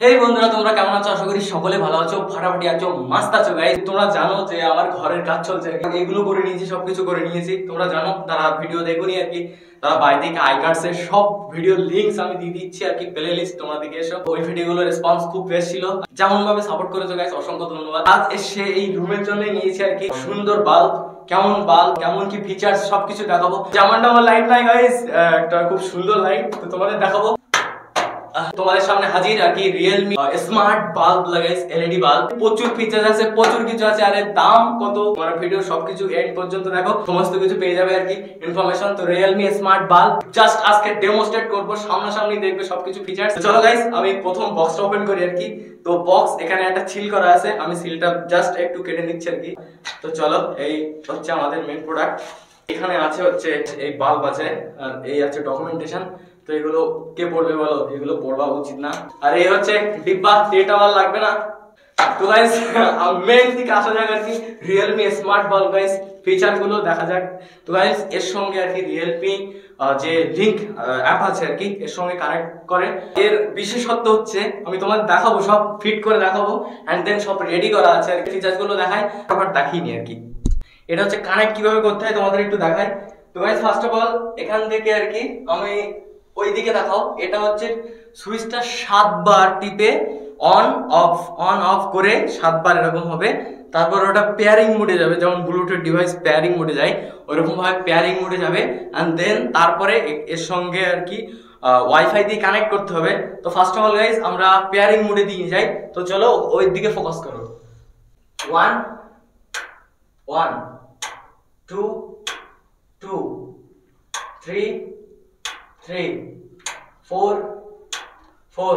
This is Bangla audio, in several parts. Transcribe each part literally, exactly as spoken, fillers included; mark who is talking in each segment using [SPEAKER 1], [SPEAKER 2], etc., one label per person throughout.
[SPEAKER 1] এই বন্ধুরা তোমরা কেমন আছো? আশা করি সকলে ভালো আছো, ফাটাফাটি আছো, মাস্ত আছো গাইস। তোমরা জানো যে আমার ঘরের কাজ চলছে, এগুলো করে নিয়েছি, সবকিছু করে নিয়েছি। তোমরা জানো, তারা ভিডিও দেখোনি আর কি, তারা বাইরে থেকে আই কার্ডস এর সব ভিডিও লিংকস আমি দিয়ে দিচ্ছি আর কি, প্লে লিস্ট তোমরা দিকে এসো। ওই ভিডিওগুলোর রেসপন্স খুব বেশ ছিল, যেমন ভাবে সাপোর্ট করেছো গাইস, অসংখ্য ধন্যবাদ। আজ এসে এই রুমের জন্য নিয়েছি আর কি সুন্দর বাল্ব, কেমন বাল্ব, কেমন কি ফিচার্স সবকিছু দেখাবো। যেমনটা আমার লাইট নাই গাইস, একটা খুব সুন্দর লাইট, তো তোমাদের দেখাবো। তোমাদের সামনে হাজির আর কি রিয়েলমি স্মার্ট বাল্ব লাগাইস, এলইডি বাল্ব। প্রচুর ফিচার আছে, প্রচুর কিছু আছে। আরে দাম কত, তোমার ভিডিও সবকিছু এন্ড পর্যন্ত দেখো, সমস্ত কিছু পেয়ে যাবে আর কি ইনফরমেশন। তো রিয়েলমি স্মার্ট বাল্ব জাস্ট আজকে ডেমোস্ট্রেট করব, সামনাসামনি দেখবে সবকিছু ফিচার্স। চলো গাইস, আমি প্রথম বক্সটা ওপেন করি আর কি। তো বক্স এখানে একটা সিল করা আছে, আমি সিলটা জাস্ট একটু কেটে নিচ্ছি আর কি। তো চলো, এই হচ্ছে আমাদের মেইন প্রোডাক্ট। এখানে আছে হচ্ছে এই বাল্ব আছে, আর এই আছে ডকুমেন্টেশন। তো এগুলো কে পড়বে বলো, এগুলো পড়বা উচিত না। আর এই হচ্ছে ডিব্বা, এটা আর লাগবে না। তো গাইস মেইন দিকে আসা যাক আর কি, Realme smart bulb guys, feature গুলো দেখা যাক। তো গাইস এর সঙ্গে আর কি রিয়েলমি যে লিংক অ্যাপ আছে আর কি, এর সঙ্গে কানেক্ট করে। এর বিশেষত্ব হচ্ছে আমি তোমাদের দেখাবো, সব ফিট করে দেখাবো, এন্ড দেন সব রেডি করা আছে আর কি। ফিচার গুলো দেখাই, আবার দেখিনি আর কি। এটা হচ্ছে কানেক্ট কিভাবে করতে হয় তোমাদের একটু দেখাই। তো গাইস ফার্স্ট অফ অল এখান থেকে আর কি আমি ওইদিকে দেখাও, এটা হচ্ছে সুইচটা সাতবার টিপে অন অফ অন অফ করে সাতবার এরকম হবে। তারপর ওটা পেয়ারিং মোডে যাবে, যেমন ব্লুটুথ ডিভাইস পেয়ারিং মোডে যায় ওইরকম ভাবে পেয়ারিং মোডে যাবে। অ্যান্ড দেন তারপরে এর সঙ্গে আর কি ওয়াইফাই দিয়ে কানেক্ট করতে হবে। তো ফার্স্ট অফ অল গাইজ আমরা পেয়ারিং মোডে দিয়ে যাই। তো চলো ওই দিকে ফোকাস করো। One one two two three three four four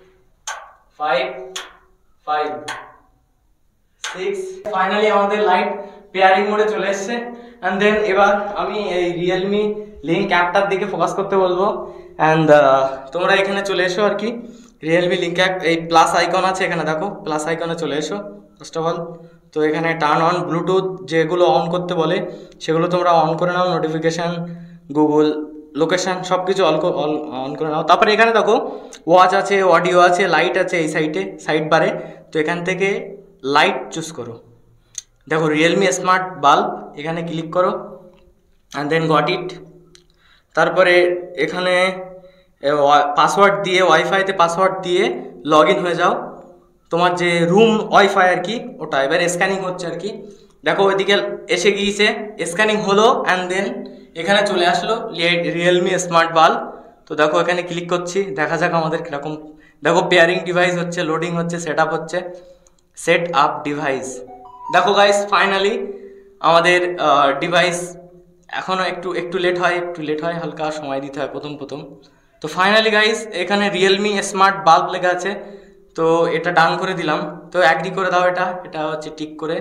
[SPEAKER 1] five five six. Finally আমাদের লাইট পেয়ারিং মোডে চলে এসছে। অ্যান্ড দেন এবার আমি এই রিয়েলমি লিঙ্ক অ্যাপটার দিকে ফোকাস করতে বলবো। অ্যান্ড তোমরা এখানে চলে এসো আর কি, রিয়েলমি লিঙ্ক অ্যাপ, এই প্লাস আইকন আছে এখানে দেখো, প্লাস আইকনে চলে এসো ফার্স্ট অফ অল। তো এখানে টার্ন অন ব্লুটুথ যেগুলো অন করতে বলে সেগুলো তোমরা অন করে নাও, নোটিফিকেশান, গুগল লোকেশন সব কিছু অল অন করে নাও। তারপরে এখানে দেখো ওয়াচ আছে, অডিও আছে, লাইট আছে এই সাইডে, সাইড বারে। তো এখান থেকে লাইট চুজ করো, দেখো রিয়েলমি স্মার্ট বাল্ব, এখানে ক্লিক করো অ্যান্ড দেন গট ইট। তারপরে এখানে পাসওয়ার্ড দিয়ে, ওয়াইফাইতে পাসওয়ার্ড দিয়ে লগ ইন হয়ে যাও, তোমার যে রুম ওয়াইফাই আর কি ওটা। এবার স্ক্যানিং হচ্ছে আর কি, দেখো ওইদিকে এসে গিয়েছে, স্ক্যানিং হলো অ্যান্ড দেন এখানে চলে আসলো রিয়েলমি স্মার্ট বাল্ব। তো দেখো এখানে ক্লিক করছি, দেখা যাক আমাদের কীরকম। দেখো পেয়ারিং ডিভাইস হচ্ছে, লোডিং হচ্ছে, সেট আপ হচ্ছে, সেট আপ ডিভাইস। দেখো গাইস ফাইনালি আমাদের ডিভাইস, এখনও একটু একটু লেট হয়, একটু লেট হয়, হালকা সময় দিতে হয় প্রথম প্রথম। তো ফাইনালি গাইস এখানে রিয়েলমি স্মার্ট বাল্ব লেখা আছে, তো এটা ডান করে দিলাম। তো অ্যাগ্রি করে দাও, এটা এটা হচ্ছে টিক করে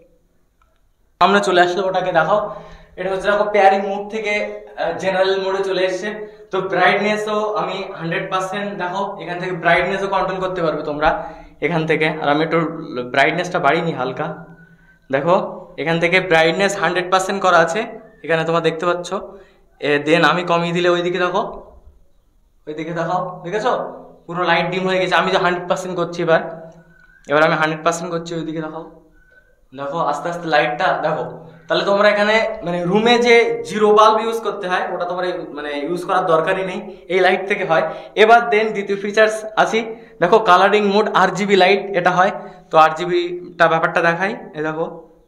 [SPEAKER 1] আমরা চলে আসলো। ওটাকে দেখাও, এটা হচ্ছে দেখো পেয়ারিং মোড থেকে জেনারেল মোডে চলে এসছে। তো ব্রাইটনেসও আমি হান্ড্রেড পার্সেন্ট, দেখো এখান থেকে ব্রাইটনেসও কন্ট্রোল করতে পারবে তোমরা এখান থেকে। আর আমি একটু ব্রাইটনেসটা বাড়িনি হালকা, দেখো এখান থেকে ব্রাইটনেস হান্ড্রেড পার্সেন্ট করা আছে এখানে তোমরা দেখতে পাচ্ছ। দেন আমি কমিয়ে দিলে ওইদিকে দেখো, ওইদিকে দেখাও, দেখেছো পুরো লাইট ডিম হয়ে গেছে। আমি যে হান্ড্রেড পার্সেন্ট করছি এবার, এবার আমি হান্ড্রেড পার্সেন্ট করছি, ওইদিকে দেখাও, দেখো আস্তে আস্তে লাইটটা দেখো। তাহলে তোমরা এখানে মানে রুমে যে জিরো বাল্ব ইউজ করতে হয় ওটা তোমার মানে ইউজ করার দরকারই নেই, এই লাইট থেকে হয়। এবার দেন দ্বিতীয় ফিচার্স আছি, দেখো colouring mode R G B light এটা হয়। তো আর জিবিটা ব্যাপারটা দেখাই, এ দেখো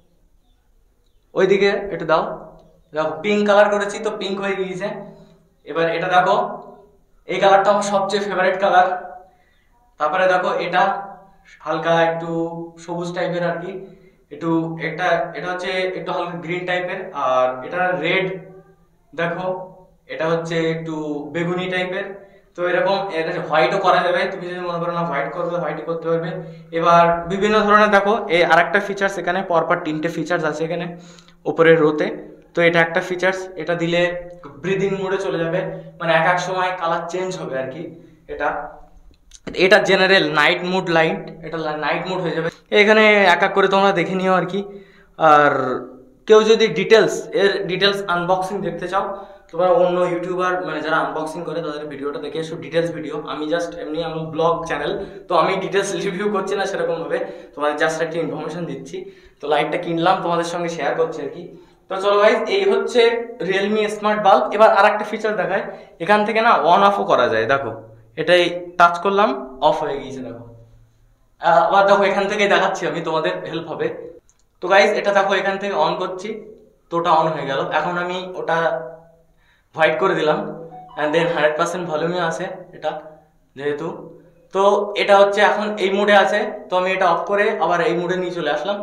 [SPEAKER 1] ওইদিকে একটু দাও, দেখো পিঙ্ক কালার করেছি, তো পিঙ্ক হয়ে গিয়েছে। এবার এটা দেখো, এই কালারটা আমার সবচেয়ে ফেভারিট কালার। তারপরে দেখো এটা হালকা একটু সবুজ টাইপের আর কি, একটু এটা এটা হচ্ছে একটু হালকা গ্রিন টাইপের। আর এটা রেড, দেখো এটা হচ্ছে একটু বেগুনি টাইপের। তো এরকম এটা হোয়াইটও করা যাবে, তুমি যদি মনে করো না হোয়াইট করবে, হোয়াইটই করতে পারবে। এবার বিভিন্ন ধরনের দেখো এই আর একটা ফিচার্স, এখানে পরপর তিনটে ফিচার্স আছে এখানে উপরের রোতে। তো এটা একটা ফিচার্স, এটা দিলে ব্রিদিং মোডে চলে যাবে, মানে এক এক সময় কালার চেঞ্জ হবে আর কি। এটা এটা জেনারেল নাইট মোড লাইট, এটা নাইট মোড হয়ে যাবে। এখানে এক এক করে তোমরা দেখে নিও আর কি। আর কেউ যদি ডিটেলস এর ডিটেলস আনবক্সিং দেখতে চাও তোমরা অন্য ইউটিউবার মানে যারা আনবক্সিং করে তাদের ভিডিওটা দেখে এসো, ডিটেলস ভিডিও। আমি জাস্ট এমনি আমার ব্লগ চ্যানেল, তো আমি ডিটেলস রিভিউ করছি না সেরকমভাবে, তোমাদের জাস্ট একটা ইনফরমেশন দিচ্ছি। তো লাইটটা কিনলাম, তোমাদের সঙ্গে শেয়ার করছি আর কি। তো চলো গাইস, এই হচ্ছে রিয়েলমি স্মার্ট বাল্ব। এবার আর একটা ফিচার দেখায়, এখান থেকে না অন অফও করা যায়। দেখো এটাই টাচ করলাম, অফ হয়ে গিয়েছে। দেখো আবার দেখো এখান থেকে দেখাচ্ছি আমি, তোমাদের হেল্প হবে। তো গাইস এটা দেখো এখান থেকে অন করছি, তো ওটা অন হয়ে গেল। এখন আমি ওটা হোয়াইট করে দিলাম, অ্যান্ড দেন হান্ড্রেড পার্সেন্ট ভলিউমে আছে এটা যেহেতু। তো এটা হচ্ছে এখন এই মোডে আছে, তো আমি এটা অফ করে আবার এই মোডে নিয়ে চলে আসলাম।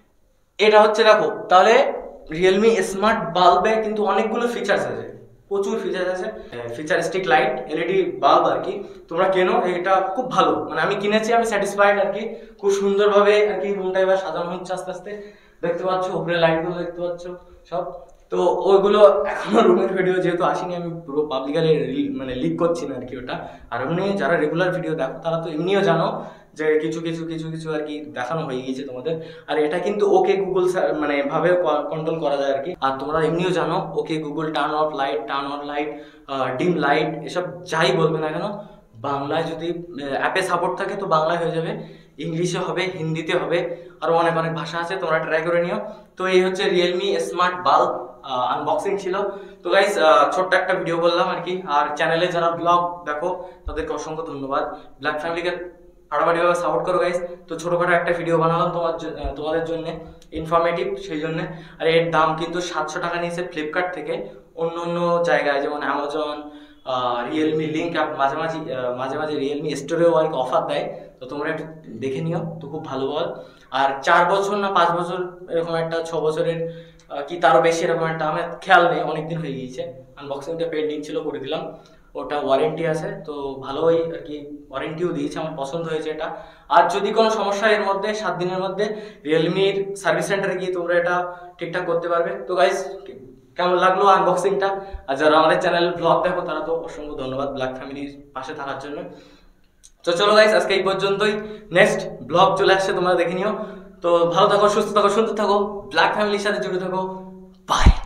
[SPEAKER 1] এটা হচ্ছে দেখো, তাহলে রিয়েলমি স্মার্ট বাল্বে কিন্তু অনেকগুলো ফিচার্স আছে, প্রচুর ফিচার্স আছে। ফিচারিস্টিক লাইট এলইডি বাল্ব আর কি, তোমরা কেনো, এটা খুব ভালো। মানে আমি কিনেছি, আমি স্যাটিসফাইড আর কি। খুব সুন্দরভাবে আর কি রুমটা এবার সাজানো হচ্ছে আস্তে আস্তে, দেখতে পাচ্ছ উপরে লাইটগুলো দেখতে পাচ্ছ সব। তো ওইগুলো এখনো রুমের ভিডিও যেহেতু আসেনি, আমি পুরো পাবলিকালি মানে লিক করছি না আর কি ওটা। আর এমনি যারা রেগুলার ভিডিও দেখো তারা তো এমনিও জানো যে কিছু কিছু কিছু কিছু আর কি দেখানো হয়ে গিয়েছে তোমাদের। আর এটা কিন্তু ওকে গুগল মানে ভাবে কন্ট্রোল করা যায় আর কি। আর তোমরা এমনিও জানো okay Google turn off light, turn on light, dim light, এসব যাই বলবে না কেন, বাংলায় যদি অ্যাপে সাপোর্ট থাকে তো বাংলায় হয়ে যাবে, ইংলিশে হবে, হিন্দিতে হবে, আরও অনেক অনেক ভাষা আছে, তোমরা ট্রাই করে নিও। তো এই হচ্ছে রিয়েলমি স্মার্ট বাল্ব আনবক্সিং ছিল। তো গাইস ছোট্ট একটা ভিডিও বললাম আর কি। আর চ্যানেলে যারা ব্লগ দেখো তাদেরকে অসংখ্য ধন্যবাদ। ব্ল্যাক ফ্যামিলিকে ফাটাফাটিভাবে সাপোর্ট করো গাইস। তো ছোটোখাটো একটা ভিডিও বানালাম তোমার তোমাদের জন্য, ইনফরমেটিভ সেই জন্য। আর এর দাম কিন্তু সাতশো টাকা নিয়েছে ফ্লিপকার্ট থেকে। অন্য অন্য জায়গায় যেমন অ্যামাজন, রিয়েলমি লিঙ্ক অ্যাপ মাঝে মাঝে মাঝে মাঝে রিয়েলমি স্টোরেও আর কি অফার দেয়, তো তোমরা একটু দেখে নিও, তো খুব ভালো বল। আর চার বছর না পাঁচ বছর এরকম একটা, ছ বছরের কি তারও বেশি এরকম একটা, আমার খেয়াল নেই, অনেকদিন হয়ে গিয়েছে। আনবক্সিংটা পেন্ডিং ছিল, করে দিলাম। ওটা ওয়ারেন্টি আছে, তো ভালোই আর কি ওয়ারেন্টিও দিয়েছে, আমার পছন্দ হয়েছে এটা। আর যদি কোনো সমস্যা এর মধ্যে সাত দিনের মধ্যে রিয়েলমির সার্ভিস সেন্টারে গিয়ে তোমরা এটা ঠিকঠাক করতে পারবে। তো গাইস কেমন লাগলো আনবক্সিংটা? আর যারা আমাদের চ্যানেল ব্লগ দেখো তারা তো অসংখ্য ধন্যবাদ ব্ল্যাক ফ্যামিলির পাশে থাকার জন্য। তো চলো গাইস আজকে এই পর্যন্তই, নেক্সট ব্লগ চলে আসছে, তোমরা দেখে নিও। তো ভালো থাকো, সুস্থ থাকো, সুন্দর থাকো, ব্ল্যাক ফ্যামিলির সাথে জুড়ে থাকো। বাই।